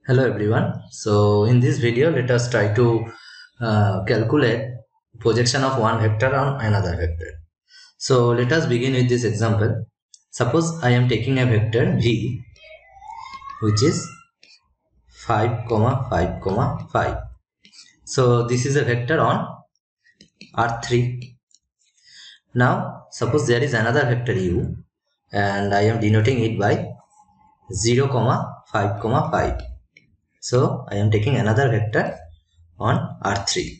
Hello everyone. So in this video let us try to calculate projection of one vector on another vector. So let us begin with this example. Suppose I am taking a vector v which is 5 comma 5 comma 5. So this is a vector on R3. Now suppose there is another vector u and I am denoting it by 0 comma 5 comma 5. So I am taking another vector on R3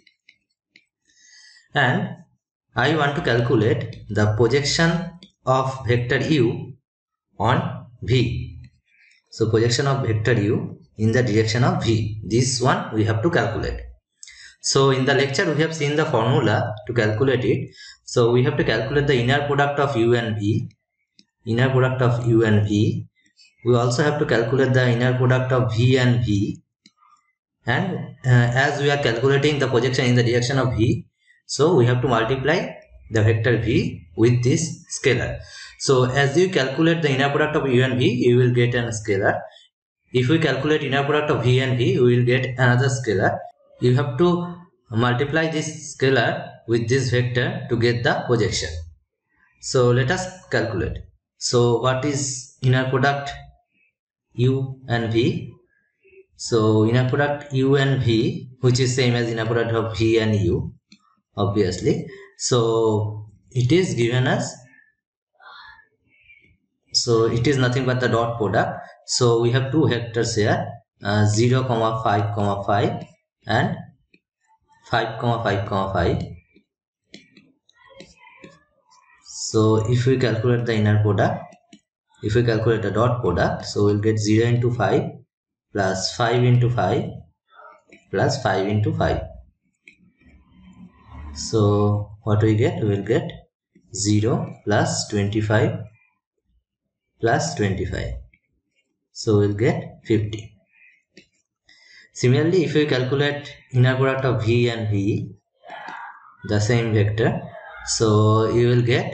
and I want to calculate the projection of vector u on v. So projection of vector u in the direction of v, this one we have to calculate. So in the lecture we have seen the formula to calculate it. So we have to calculate the inner product of u and v, inner product of u and v. We also have to calculate the inner product of v and v, and as we are calculating the projection in the direction of v, so we have to multiply the vector v with this scalar. So as you calculate the inner product of u and v, you will get a scalar. If we calculate inner product of v and v, we will get another scalar. You have to multiply this scalar with this vector to get the projection. So let us calculate. So what is inner product u and v? So inner product u and v, which is same as inner product of v and u, obviously. So it is given as, so it is nothing but the dot product. So we have two vectors here, 0 comma 5 comma 5 and 5 comma 5 comma 5. So if we calculate the inner product, if we calculate the dot product, so we'll get 0 into 5 plus 5 into 5 plus 5 into 5. So what we get? We will get 0 plus 25 plus 25. So we'll get 50. Similarly, if we calculate inner product of v and v, the same vector, so you will get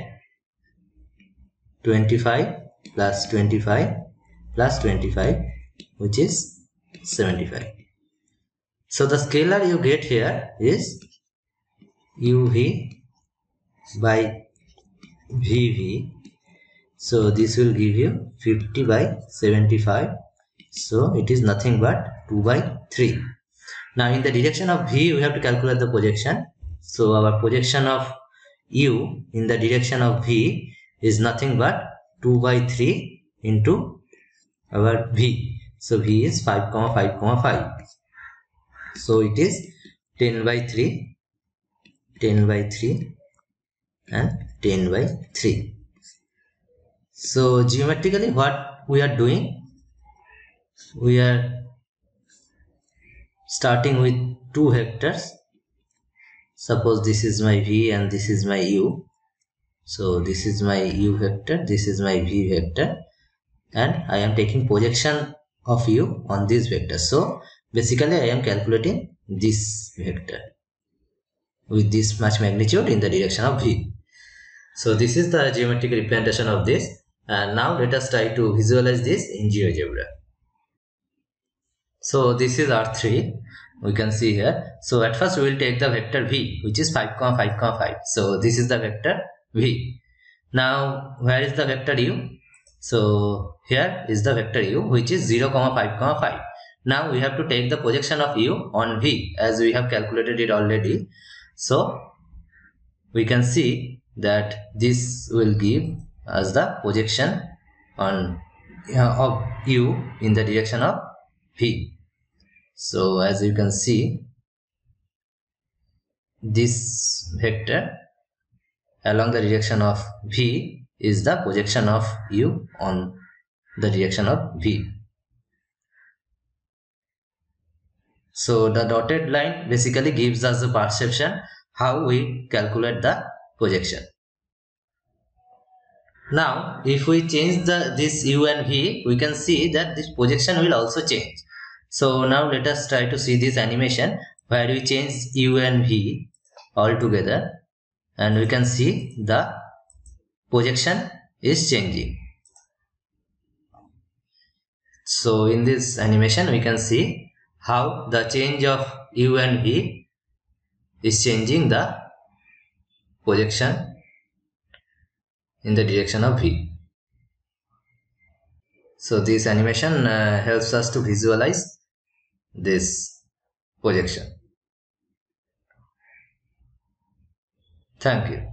25 plus 25 plus 25, which is 75. So the scalar you get here is uv by vv. So this will give you 50 by 75. So it is nothing but 2 by 3. Now in the direction of v, we have to calculate the projection. So our projection of u in the direction of v is nothing but 2 by 3 into our v. So v is 5 comma 5 comma 5. So it is 10 by 3, 10 by 3 and 10 by 3. So geometrically what we are doing, we are starting with two vectors. Suppose this is my v and this is my u. So this is my u vector, this is my v vector, and I am taking projection of u on this vector. So basically I am calculating this vector with this much magnitude in the direction of v. So this is the geometric representation of this, and now let us try to visualize this in GeoGebra. So this is R3, we can see here. So at first we will take the vector v, which is 5 comma 5 comma 5. So this is the vector v. Now where is the vector u? So here is the vector u, which is 0 comma 5 comma 5. Now we have to take the projection of u on v, as we have calculated it already. So we can see that this will give us the projection on of u in the direction of v. So as you can see, this vector along the direction of v is the projection of u on the direction of v. So the dotted line basically gives us the perception how we calculate the projection. Now if we change this u and v, we can see that this projection will also change. So now let us try to see this animation where we change u and v all together, and we can see the projection is changing. So in this animation we can see how the change of u and v is changing the projection in the direction of v. So this animation helps us to visualize this projection. Thank you.